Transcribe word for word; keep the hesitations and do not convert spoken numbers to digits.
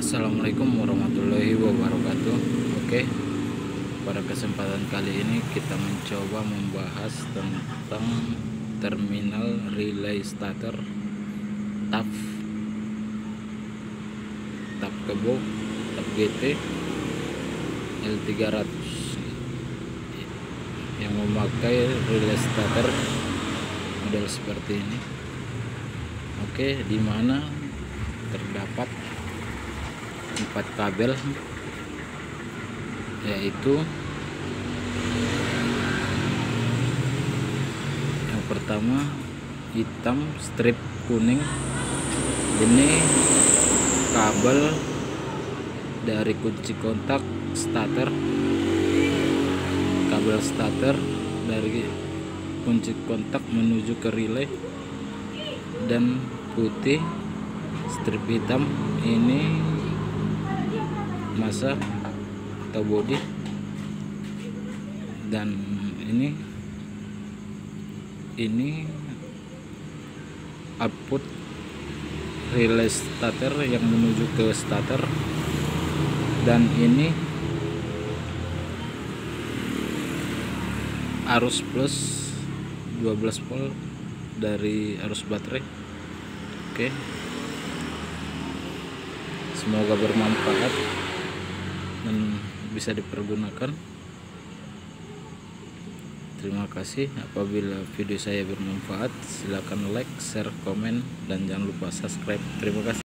Assalamualaikum warahmatullahi wabarakatuh. Oke, pada kesempatan kali ini kita mencoba membahas tentang terminal relay starter T A F T A F Kebo T A F G T L tiga ratus yang memakai relay starter model seperti ini. Oke, di mana terdapat empat kabel, yaitu yang pertama hitam strip kuning, ini kabel dari kunci kontak starter, kabel starter dari kunci kontak menuju ke relay. Dan putih strip hitam ini masa atau body, dan ini ini output relay starter yang menuju ke starter, dan ini arus plus dua belas volt dari arus baterai. Oke, semoga bermanfaat dan bisa dipergunakan. Terima kasih. Apabila video saya bermanfaat, silakan like, share, komen, dan jangan lupa subscribe. Terima kasih.